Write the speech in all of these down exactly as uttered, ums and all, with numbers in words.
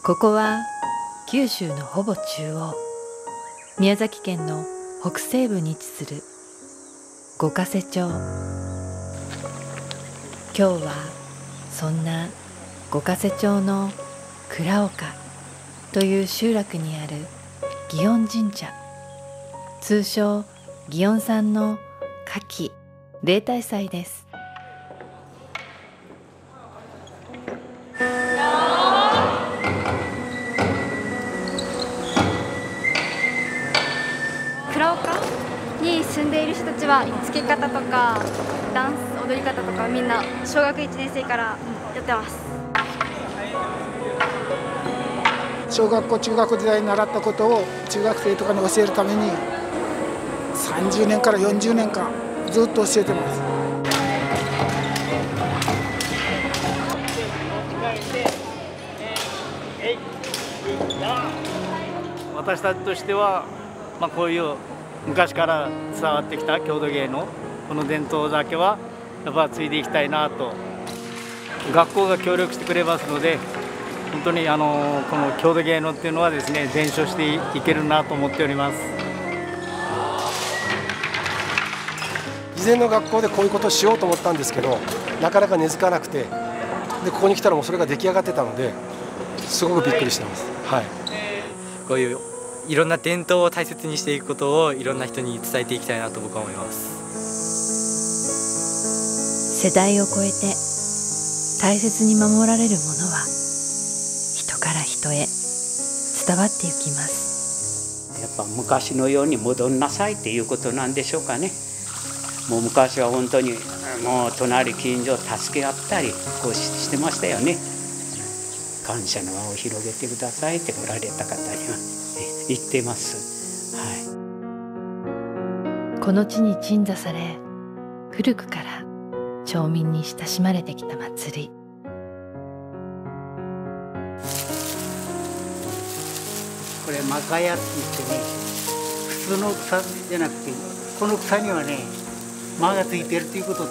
ここは九州のほぼ中央、宮崎県の北西部に位置する五ヶ瀬町。今日はそんな五ヶ瀬町の倉岡という集落にある祇園神社、通称祇園山の夏季例大祭です。 倉岡に住んでいる人たちはつけ方とかダンス踊り方とかみんな小学いちねん生からやってます。 小学校中学時代に習ったことを中学生とかに教えるためにさんじゅうねんからよんじゅうねんかんずっと教えてます。 私たちとしては、まあ、こういう昔から伝わってきた郷土芸能、この伝統だけはやっぱ継いでいきたいなと。学校が協力してくれますので、本当にあのこの郷土芸能っていうのはですね、伝承していけるなと思っております。 事前の学校でこういうことをしようと思ったんですけど、なかなか根付かなくて、でここに来たらもうそれが出来上がってたので、すごくびっくりしてます。はい、 こういういろんな伝統を大切にしていくことをいろんな人に伝えていきたいなと僕は思います。 世代を超えて大切に守られるものは人から人へ伝わっていきます。 やっぱ昔のように戻んなさいっていうことなんでしょうかね。もう昔は本当にもう隣近所助け合ったりこうしてましたよね。感謝の輪を広げてくださいっておられた方には言ってます。 はい、この地に鎮座され、古くから町民に親しまれてきた祭り。 これマカヤって言ってね、普通の草じゃなくてこの草にはね間がついてるということだ。うん、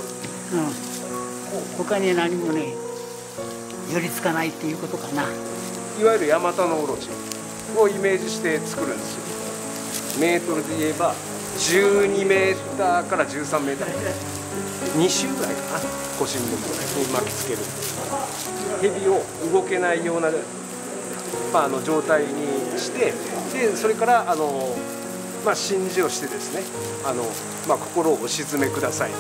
他に何もね寄りつかないっていうことかな。 いわゆるヤマタノオロチをイメージして作るんですよ。メートルで言えばじゅうにメーターからじゅうさんメーターに周ぐらいかな。腰に巻きつける蛇を動けないような、まあ、あの状態にして、でそれからあの、まあ、信じをしてですね、あの、まあ、心をお鎮めくださいと。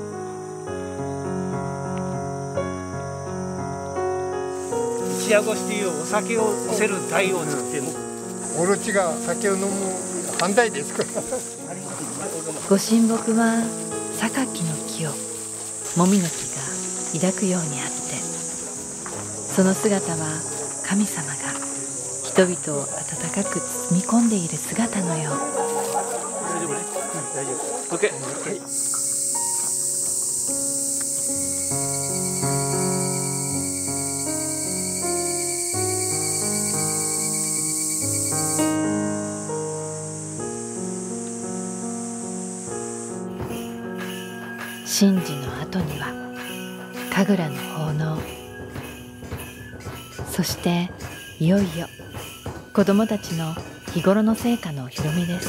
一夜越しというお酒を乗せる台を作ってる。 オロチが酒を飲む反対ですから。 ご神木は榊の木をもみの木が抱くようにあって、その姿は神様が人々を温かく包み込んでいる姿のよう。 大丈夫ね。大丈夫。オッケー。はい。 神事の後には神楽の奉納、そしていよいよ子どもたちの日頃の成果のお披露目です。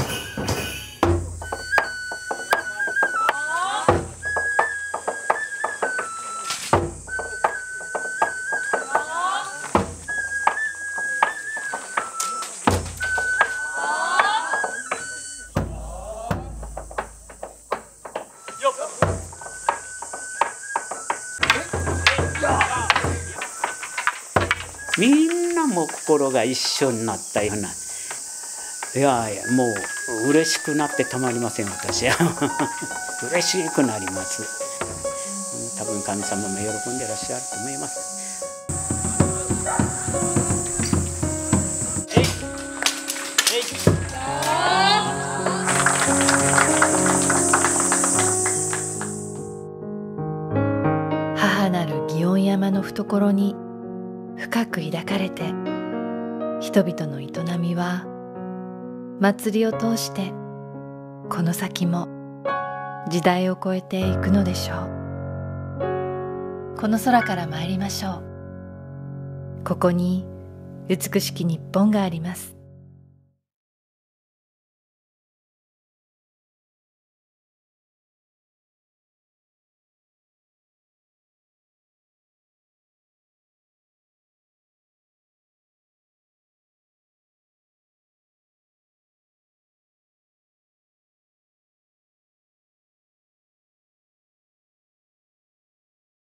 みんなもう心が一緒になったような、いやいやもう嬉しくなってたまりません。私は嬉しくなります。多分神様も喜んでらっしゃると思います。 母なる祇園山の懐に深く抱かれて、人々の営みは祭りを通してこの先も時代を超えていくのでしょう。この空から参りましょう。 ここに美しき日本があります。